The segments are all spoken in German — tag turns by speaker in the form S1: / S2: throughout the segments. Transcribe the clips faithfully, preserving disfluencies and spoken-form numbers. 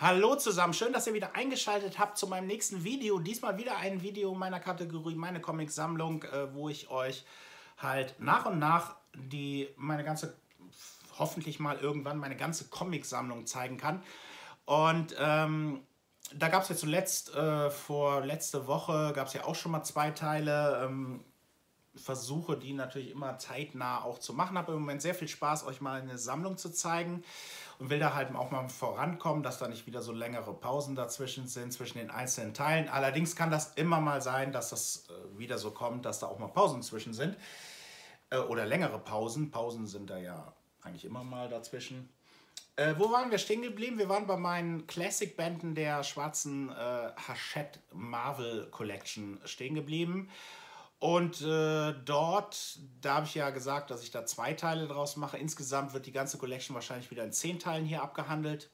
S1: Hallo zusammen, schön, dass ihr wieder eingeschaltet habt zu meinem nächsten Video. Diesmal wieder ein Video meiner Kategorie, meine Comic-Sammlung, äh, wo ich euch halt nach und nach die meine ganze, hoffentlich mal irgendwann meine ganze Comic-Sammlung zeigen kann. Und ähm, da gab es ja zuletzt, äh, vor letzte Woche, gab es ja auch schon mal zwei Teile. Ähm, versuche die natürlich immer zeitnah auch zu machen. Habe im Moment sehr viel Spaß, euch mal eine Sammlung zu zeigen und will da halt auch mal vorankommen, dass da nicht wieder so längere Pausen dazwischen sind, zwischen den einzelnen Teilen. Allerdings kann das immer mal sein, dass das äh, wieder so kommt, dass da auch mal Pausen zwischen sind äh, oder längere Pausen. Pausen sind da ja eigentlich immer mal dazwischen. Äh, wo waren wir stehen geblieben? Wir waren bei meinen Classic-Bänden der schwarzen äh, Hachette Marvel Collection stehen geblieben. Und äh, dort, da habe ich ja gesagt, dass ich da zwei Teile draus mache. Insgesamt wird die ganze Collection wahrscheinlich wieder in zehn Teilen hier abgehandelt.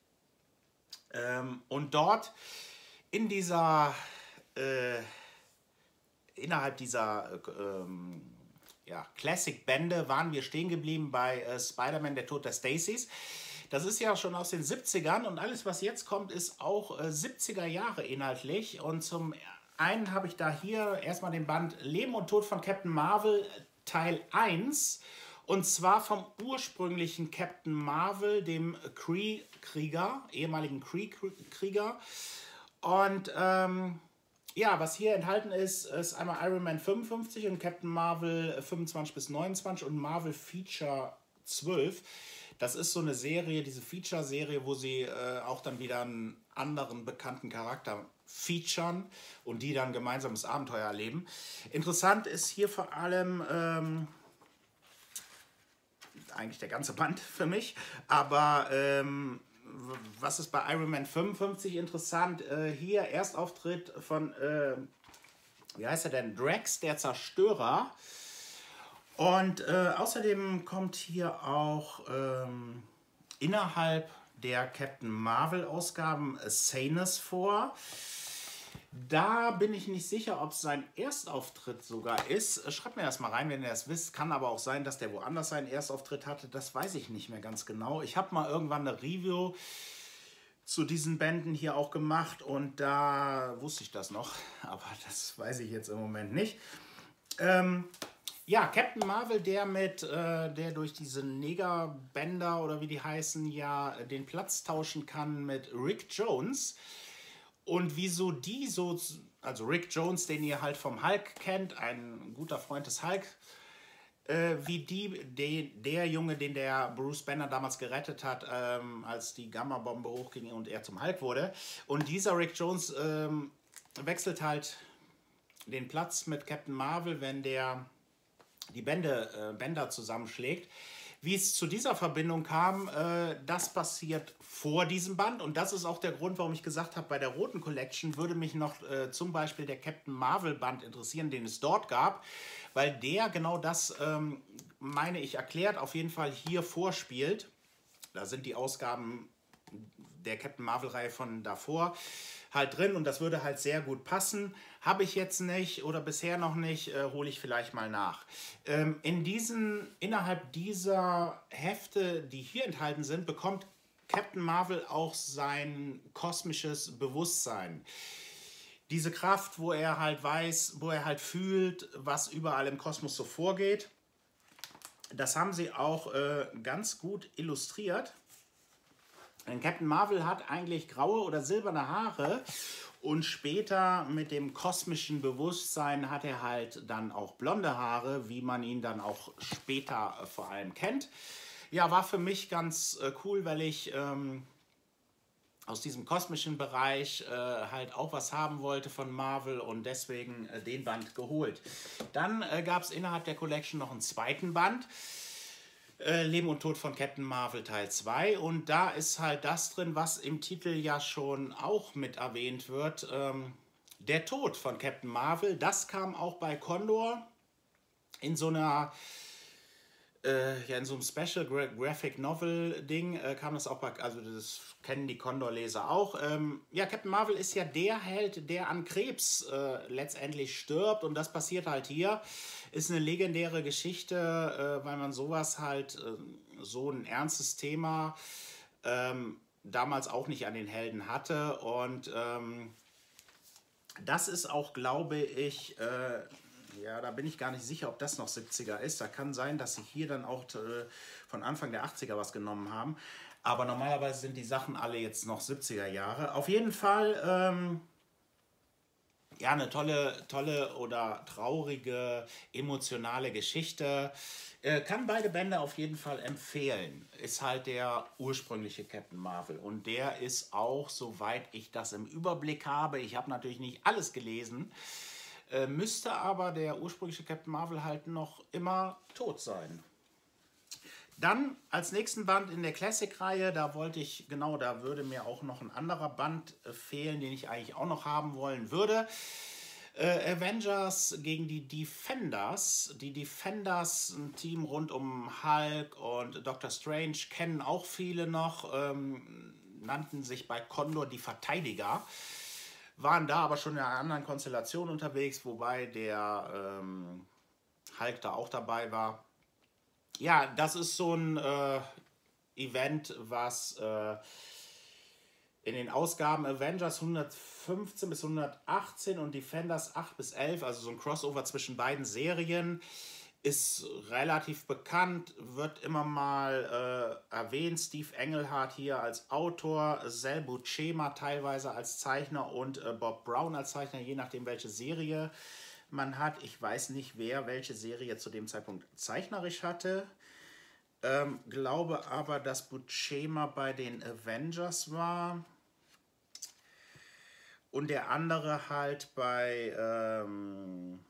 S1: Ähm, und dort in dieser, äh, innerhalb dieser äh, ähm, ja, Classic-Bände waren wir stehen geblieben bei äh, Spider-Man, der Tod der Stacys. Das ist ja schon aus den siebzigern und alles, was jetzt kommt, ist auch äh, siebziger Jahre inhaltlich. Und zum einen habe ich da hier erstmal den Band Leben und Tod von Captain Marvel Teil eins. Und zwar vom ursprünglichen Captain Marvel, dem Kree-Krieger, ehemaligen Kree-Krieger. Und ähm, ja, was hier enthalten ist, ist einmal Iron Man fünfundfünfzig und Captain Marvel fünfundzwanzig bis neunundzwanzig und Marvel Feature zwölf. Das ist so eine Serie, diese Feature-Serie, wo sie äh, auch dann wieder einen anderen bekannten Charakter featuren und die dann gemeinsames Abenteuer erleben. Interessant ist hier vor allem ähm, eigentlich der ganze Band für mich, aber ähm, was ist bei Iron Man fünfundfünfzig interessant? Äh, hier Erstauftritt von, äh, wie heißt er denn, Drax, der Zerstörer. Und äh, außerdem kommt hier auch ähm, innerhalb der Captain Marvel Ausgaben Sanus vor. Da bin ich nicht sicher, ob es sein Erstauftritt sogar ist. Schreibt mir das mal rein, wenn ihr das wisst. Kann aber auch sein, dass der woanders seinen Erstauftritt hatte. Das weiß ich nicht mehr ganz genau. Ich habe mal irgendwann eine Review zu diesen Bänden hier auch gemacht und da wusste ich das noch. Aber das weiß ich jetzt im Moment nicht. Ähm, Ja, Captain Marvel, der mit, äh, der durch diese Negerbänder oder wie die heißen, ja den Platz tauschen kann mit Rick Jones. Und wieso die so, also Rick Jones, den ihr halt vom Hulk kennt, ein guter Freund des Hulk, äh, wie die, de, der Junge, den der Bruce Banner damals gerettet hat, ähm, als die Gamma-Bombe hochging und er zum Hulk wurde. Und dieser Rick Jones ähm, wechselt halt den Platz mit Captain Marvel, wenn der die Bände, äh, Bänder zusammenschlägt. Wie es zu dieser Verbindung kam, äh, das passiert vor diesem Band und das ist auch der Grund, warum ich gesagt habe, bei der roten Collection würde mich noch äh, zum Beispiel der Captain Marvel Band interessieren, den es dort gab, weil der genau das, ähm, meine ich, erklärt, auf jeden Fall hier vorspielt. Da sind die Ausgaben der Captain Marvel Reihe von davor halt drin und das würde halt sehr gut passen. Habe ich jetzt nicht oder bisher noch nicht, äh, hole ich vielleicht mal nach. Ähm, in diesen, innerhalb dieser Hefte, die hier enthalten sind, bekommt Captain Marvel auch sein kosmisches Bewusstsein. Diese Kraft, wo er halt weiß, wo er halt fühlt, was überall im Kosmos so vorgeht. Das haben sie auch äh, ganz gut illustriert. Denn Captain Marvel hat eigentlich graue oder silberne Haare und später mit dem kosmischen Bewusstsein hat er halt dann auch blonde Haare, wie man ihn dann auch später äh, vor allem kennt. Ja, war für mich ganz äh, cool, weil ich ähm, aus diesem kosmischen Bereich äh, halt auch was haben wollte von Marvel und deswegen äh, den Band geholt. Dann äh, gab es innerhalb der Collection noch einen zweiten Band. Leben und Tod von Captain Marvel Teil zwei und da ist halt das drin, was im Titel ja schon auch mit erwähnt wird, ähm, der Tod von Captain Marvel. Das kam auch bei Condor in so einer äh, ja in so einem Special Gra Graphic Novel Ding äh, kam das auch bei, also das kennen die Condor-Leser auch. Ähm, ja, Captain Marvel ist ja der Held, der an Krebs äh, letztendlich stirbt und das passiert halt hier. Ist eine legendäre Geschichte, äh, weil man sowas halt, äh, so ein ernstes Thema, ähm, damals auch nicht an den Helden hatte. Und ähm, das ist auch, glaube ich, äh, ja, da bin ich gar nicht sicher, ob das noch siebziger ist. Da kann sein, dass sie hier dann auch äh, von Anfang der achtziger was genommen haben. Aber normalerweise sind die Sachen alle jetzt noch siebziger Jahre. Auf jeden Fall, ähm, ja, eine tolle, tolle oder traurige, emotionale Geschichte. Äh, kann beide Bände auf jeden Fall empfehlen. Ist halt der ursprüngliche Captain Marvel. Und der ist auch, soweit ich das im Überblick habe, ich habe natürlich nicht alles gelesen, äh, müsste aber der ursprüngliche Captain Marvel halt noch immer tot sein. Dann als nächsten Band in der Classic-Reihe, da wollte ich, genau, da würde mir auch noch ein anderer Band äh, fehlen, den ich eigentlich auch noch haben wollen würde. Äh, Avengers gegen die Defenders. Die Defenders, ein Team rund um Hulk und Doctor Strange, kennen auch viele noch, ähm, nannten sich bei Condor die Verteidiger, waren da aber schon in einer anderen Konstellation unterwegs, wobei der ähm, Hulk da auch dabei war. Ja, das ist so ein äh, Event, was äh, in den Ausgaben Avengers hundertfünfzehn bis hundertachtzehn und Defenders acht bis elf, also so ein Crossover zwischen beiden Serien, ist relativ bekannt, wird immer mal äh, erwähnt. Steve Englehart hier als Autor, Sal Buscema teilweise als Zeichner und äh, Bob Brown als Zeichner, je nachdem welche Serie man hat. Ich weiß nicht, wer welche Serie zu dem Zeitpunkt zeichnerisch hatte. Ähm, glaube aber, dass Buscema bei den Avengers war. Und der andere halt bei... Ähm,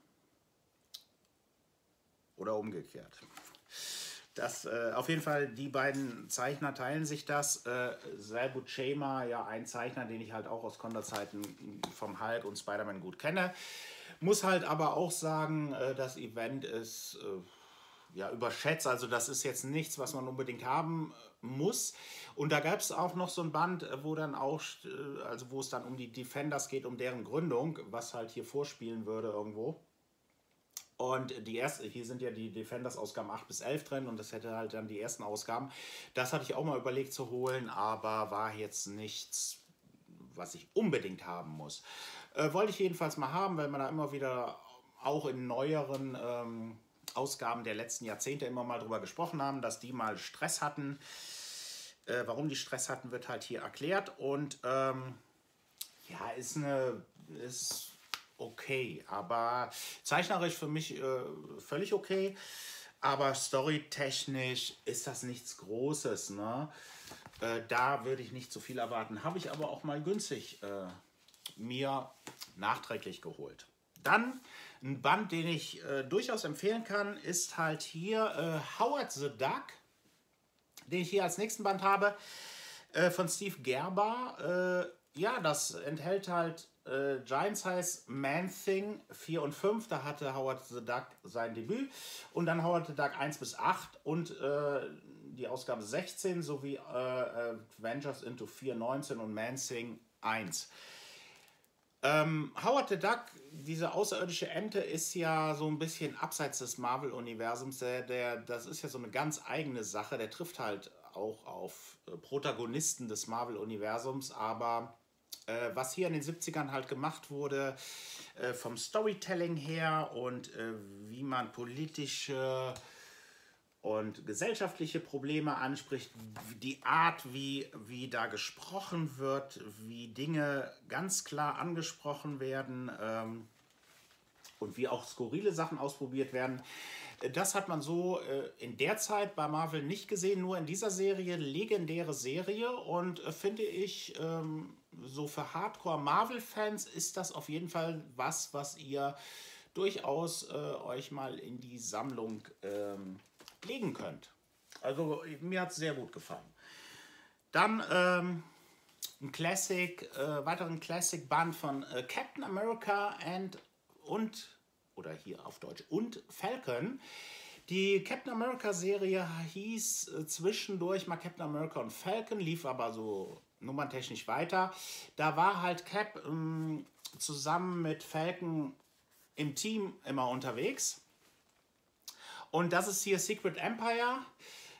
S1: oder umgekehrt. Das, äh, auf jeden Fall, die beiden Zeichner teilen sich das. Äh, Sal Buscema, ja, ein Zeichner, den ich halt auch aus Condor-Zeiten vom Hulk und Spider-Man gut kenne. Muss halt aber auch sagen, äh, das Event ist äh, ja, überschätzt. Also das ist jetzt nichts, was man unbedingt haben muss. Und da gab es auch noch so ein Band, wo dann auch, äh, also wo es dann um die Defenders geht, um deren Gründung, was halt hier vorspielen würde irgendwo. Und die erste, hier sind ja die Defenders-Ausgaben acht bis elf drin und das hätte halt dann die ersten Ausgaben. Das hatte ich auch mal überlegt zu holen, aber war jetzt nichts, was ich unbedingt haben muss. Äh, wollte ich jedenfalls mal haben, weil man da immer wieder auch in neueren ähm, Ausgaben der letzten Jahrzehnte immer mal drüber gesprochen haben, dass die mal Stress hatten. Äh, warum die Stress hatten, wird halt hier erklärt. Und ähm, ja, ist eine... Ist okay, aber zeichnerisch für mich äh, völlig okay, aber storytechnisch ist das nichts Großes, ne? Äh, da würde ich nicht so viel erwarten, habe ich aber auch mal günstig äh, mir nachträglich geholt. Dann ein Band, den ich äh, durchaus empfehlen kann, ist halt hier äh, Howard the Duck, den ich hier als nächsten Band habe, äh, von Steve Gerber. Äh, ja, das enthält halt Äh, Giant Size Man-Thing vier und fünf, da hatte Howard the Duck sein Debüt. Und dann Howard the Duck eins bis acht und äh, die Ausgabe sechzehn sowie äh, Avengers into vier neunzehn und Man-Thing eins. Ähm, Howard the Duck, diese außerirdische Ente, ist ja so ein bisschen abseits des Marvel-Universums. Der, der, das ist ja so eine ganz eigene Sache. Der trifft halt auch auf äh, Protagonisten des Marvel-Universums, aber äh, was hier in den siebzigern halt gemacht wurde, äh, vom Storytelling her und äh, wie man politische und gesellschaftliche Probleme anspricht, die Art, wie, wie da gesprochen wird, wie Dinge ganz klar angesprochen werden ähm, und wie auch skurrile Sachen ausprobiert werden. Das hat man so äh, in der Zeit bei Marvel nicht gesehen, nur in dieser Serie, legendäre Serie und äh, finde ich, ähm, so für Hardcore-Marvel-Fans ist das auf jeden Fall was, was ihr durchaus äh, euch mal in die Sammlung ähm, legen könnt. Also mir hat es sehr gut gefallen. Dann ähm, ein Classic, äh, weiteren Classic-Band von äh, Captain America and und, oder hier auf Deutsch, und Falcon. Die Captain America-Serie hieß äh, zwischendurch mal Captain America und Falcon, lief aber so nummerntechnisch weiter. Da war halt Cap ähm, zusammen mit Falcon im Team immer unterwegs. Und das ist hier Secret Empire.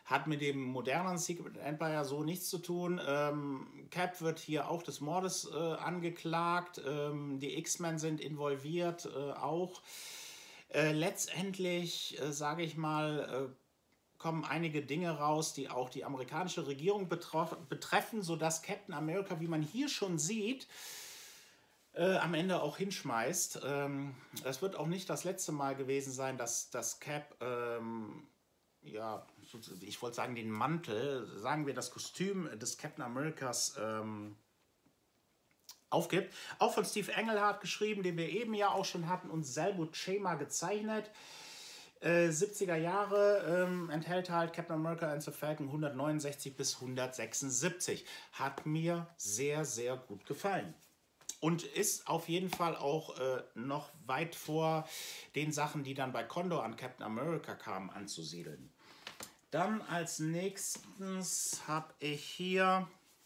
S1: Hat mit dem modernen Secret Empire so nichts zu tun. Ähm, Cap wird hier auch des Mordes äh, angeklagt. Ähm, die X-Men sind involviert äh, auch. Äh, letztendlich, äh, sage ich mal, äh, kommen einige Dinge raus, die auch die amerikanische Regierung betroff, betreffen, sodass Captain America, wie man hier schon sieht, äh, am Ende auch hinschmeißt. Ähm, das wird auch nicht das letzte Mal gewesen sein, dass das Cap... Ähm, ja, ich wollte sagen den Mantel, sagen wir das Kostüm des Captain Americas ähm, aufgibt. Auch von Steve Englehart geschrieben, den wir eben ja auch schon hatten, und Sal Buscema gezeichnet. Äh, siebziger Jahre ähm, enthält halt Captain America and the Falcon hundertneunundsechzig bis hundertsechsundsiebzig. Hat mir sehr, sehr gut gefallen. Und ist auf jeden Fall auch äh, noch weit vor den Sachen, die dann bei Condor an Captain America kamen, anzusiedeln. Dann als nächstes habe ich hier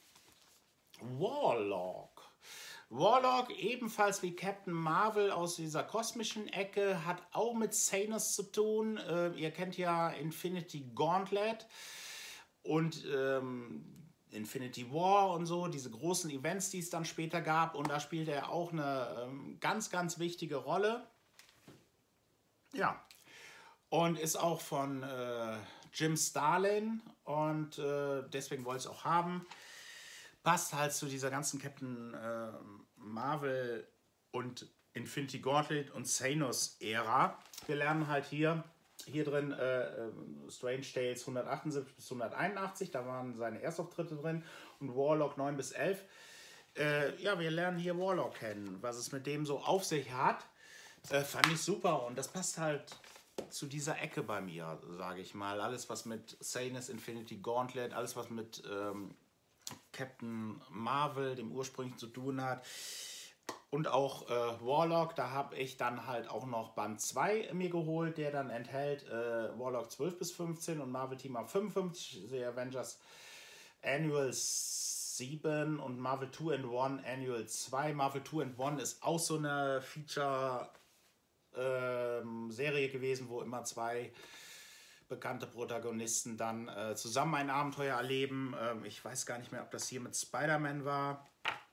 S1: Warlock. Warlock, ebenfalls wie Captain Marvel aus dieser kosmischen Ecke, hat auch mit Thanos zu tun. Äh, ihr kennt ja Infinity Gauntlet und ähm, Infinity War und so, diese großen Events, die es dann später gab. Und da spielt er auch eine ähm, ganz, ganz wichtige Rolle. Ja, und ist auch von äh, Jim Starlin und äh, deswegen wollte ich es auch haben. Passt halt zu dieser ganzen Captain äh, Marvel und Infinity Gauntlet und Thanos-Ära. Wir lernen halt hier, hier drin äh, Strange Tales hundertachtundsiebzig bis hunderteinundachtzig, da waren seine Erstauftritte drin, und Warlock neun bis elf. Äh, ja, wir lernen hier Warlock kennen, was es mit dem so auf sich hat. Äh, fand ich super, und das passt halt zu dieser Ecke bei mir, sage ich mal. Alles, was mit Thanos, Infinity Gauntlet, alles, was mit ähm, Captain Marvel, dem ursprünglichen, zu tun hat. Und auch äh, Warlock, da habe ich dann halt auch noch Band zwei mir geholt, der dann enthält äh, Warlock zwölf bis fünfzehn und Marvel Team Up fünfundfünfzig, The Avengers Annual sieben und Marvel zwei in eins Annual zwei. Marvel zwei in eins ist auch so eine Feature- Ähm, Serie gewesen, wo immer zwei bekannte Protagonisten dann äh, zusammen ein Abenteuer erleben. Ähm, ich weiß gar nicht mehr, ob das hier mit Spider-Man war.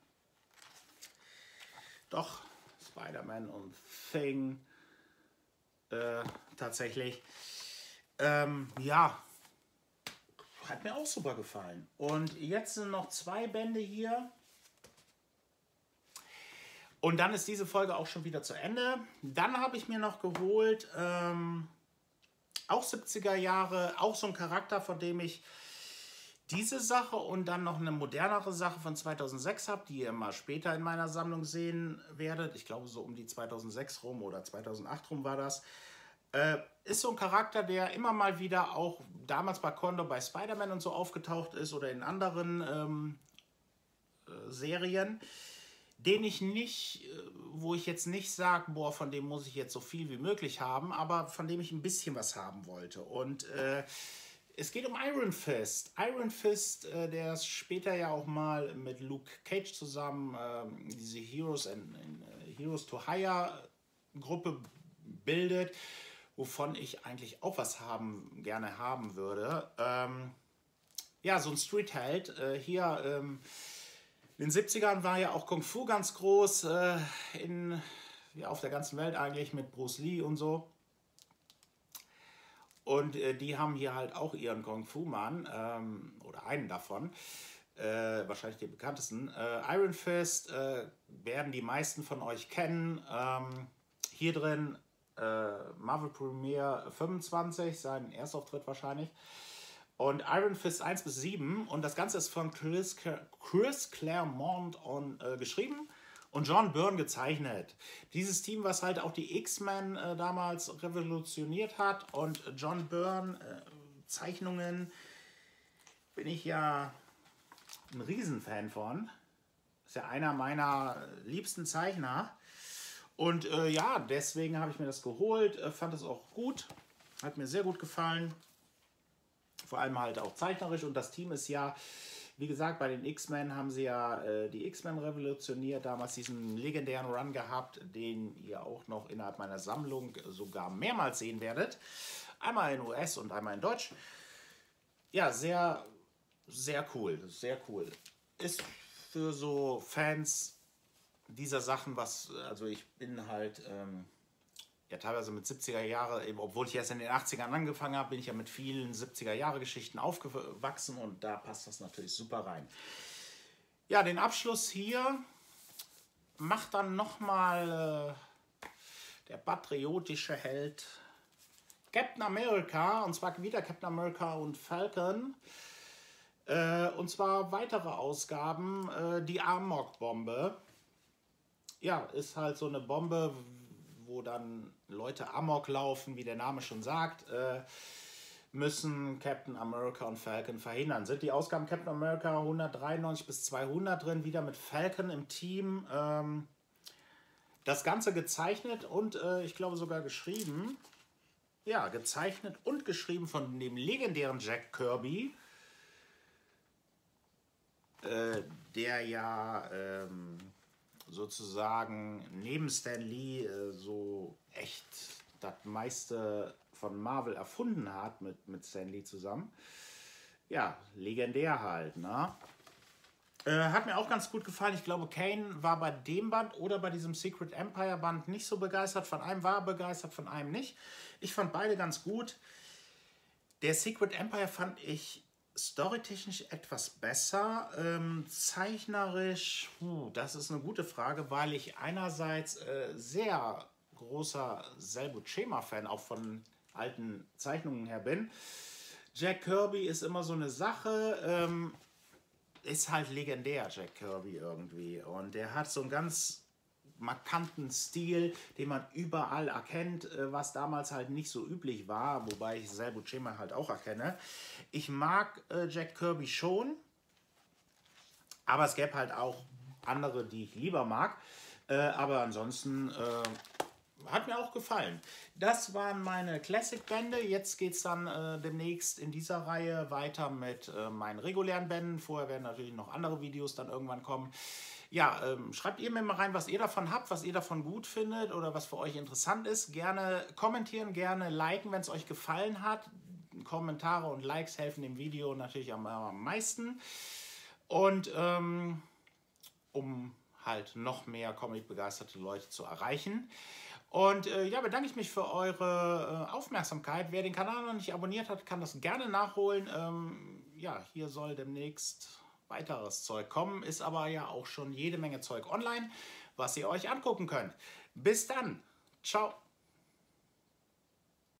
S1: Doch, Spider-Man und Thing. Äh, tatsächlich. Ähm, ja, hat mir auch super gefallen. Und jetzt sind noch zwei Bände hier. Und dann ist diese Folge auch schon wieder zu Ende. Dann habe ich mir noch geholt, ähm, auch siebziger Jahre, auch so ein Charakter, von dem ich diese Sache und dann noch eine modernere Sache von zweitausendsechs habe, die ihr mal später in meiner Sammlung sehen werdet. Ich glaube, so um die zweitausendsechs rum oder zweitausendacht rum war das. Äh, ist so ein Charakter, der immer mal wieder auch damals bei Condor, bei Spider-Man und so aufgetaucht ist oder in anderen ähm, äh, Serien, den ich nicht, wo ich jetzt nicht sage, boah, von dem muss ich jetzt so viel wie möglich haben, aber von dem ich ein bisschen was haben wollte. Und äh, es geht um Iron Fist. Iron Fist, äh, der später ja auch mal mit Luke Cage zusammen äh, diese Heroes, and, and, uh, Heroes to Hire Gruppe bildet, wovon ich eigentlich auch was haben, gerne haben würde. Ähm, ja, so ein Street-Held. Äh, hier ähm, in den siebzigern war ja auch Kung Fu ganz groß, äh, in, ja, auf der ganzen Welt eigentlich, mit Bruce Lee und so. Und äh, die haben hier halt auch ihren Kung Fu-Mann, ähm, oder einen davon, äh, wahrscheinlich den bekanntesten. Äh, Iron Fist äh, werden die meisten von euch kennen. Ähm, hier drin äh, Marvel Premiere fünfundzwanzig, sein Erstauftritt wahrscheinlich. Und Iron Fist eins bis sieben. Und das Ganze ist von Chris, Chris Claremont on, äh, geschrieben und John Byrne gezeichnet. Dieses Team, was halt auch die X-Men äh, damals revolutioniert hat. Und John Byrne äh, Zeichnungen bin ich ja ein Riesenfan von. Ist ja einer meiner liebsten Zeichner. Und äh, ja, deswegen habe ich mir das geholt. Äh, fand es auch gut. Hat mir sehr gut gefallen. Vor allem halt auch zeichnerisch. Und das Team ist ja, wie gesagt, bei den X-Men haben sie ja äh, die X-Men revolutioniert. Damals diesen legendären Run gehabt, den ihr auch noch innerhalb meiner Sammlung sogar mehrmals sehen werdet. Einmal in U S und einmal in Deutsch. ja, sehr, sehr cool. Sehr cool. Ist für so Fans dieser Sachen, was, also ich bin halt ähm, ja teilweise mit siebziger Jahre, eben, obwohl ich erst in den achtzigern angefangen habe, bin ich ja mit vielen siebziger Jahre Geschichten aufgewachsen und da passt das natürlich super rein. Ja, den Abschluss hier macht dann nochmal äh, der patriotische Held Captain America, und zwar wieder Captain America und Falcon. Äh, und zwar weitere Ausgaben, äh, die Amok-Bombe. Ja, ist halt so eine Bombe, wo dann Leute Amok laufen, wie der Name schon sagt, äh, müssen Captain America und Falcon verhindern. Sind die Ausgaben Captain America hundertdreiundneunzig bis zweihundert drin, wieder mit Falcon im Team. Ähm, das Ganze gezeichnet und äh, ich glaube sogar geschrieben. Ja, gezeichnet und geschrieben von dem legendären Jack Kirby, äh, der ja ähm, sozusagen neben Stan Lee äh, so echt das meiste von Marvel erfunden hat mit, mit Stan Lee zusammen. Ja, legendär halt, ne? Äh, hat mir auch ganz gut gefallen. Ich glaube, Kane war bei dem Band oder bei diesem Secret Empire Band nicht so begeistert. Von einem war er begeistert, von einem nicht. Ich fand beide ganz gut. Der Secret Empire fand ich storytechnisch etwas besser. Ähm, zeichnerisch, puh, das ist eine gute Frage, weil ich einerseits äh, sehr großer Sal Buscema-Fan auch von alten Zeichnungen her bin. Jack Kirby ist immer so eine Sache. Ähm, ist halt legendär, Jack Kirby irgendwie. Und der hat so einen ganz markanten Stil, den man überall erkennt, was damals halt nicht so üblich war, wobei ich Sal Buscema halt auch erkenne. Ich mag äh, Jack Kirby schon, aber es gäbe halt auch andere, die ich lieber mag. Äh, aber ansonsten äh, hat mir auch gefallen. Das waren meine Classic-Bände. Jetzt geht es dann äh, demnächst in dieser Reihe weiter mit äh, meinen regulären Bänden. Vorher werden natürlich noch andere Videos dann irgendwann kommen. Ja, ähm, schreibt ihr mir mal rein, was ihr davon habt, was ihr davon gut findet oder was für euch interessant ist. Gerne kommentieren, gerne liken, wenn es euch gefallen hat. Kommentare und Likes helfen dem Video natürlich am, am meisten. Und ähm, um halt noch mehr Comic-begeisterte Leute zu erreichen. Und äh, ja, bedanke ich mich für eure äh, Aufmerksamkeit. Wer den Kanal noch nicht abonniert hat, kann das gerne nachholen. Ähm, ja, hier soll demnächst weiteres Zeug kommen. Ist aber ja auch schon jede Menge Zeug online, was ihr euch angucken könnt. Bis dann. Ciao.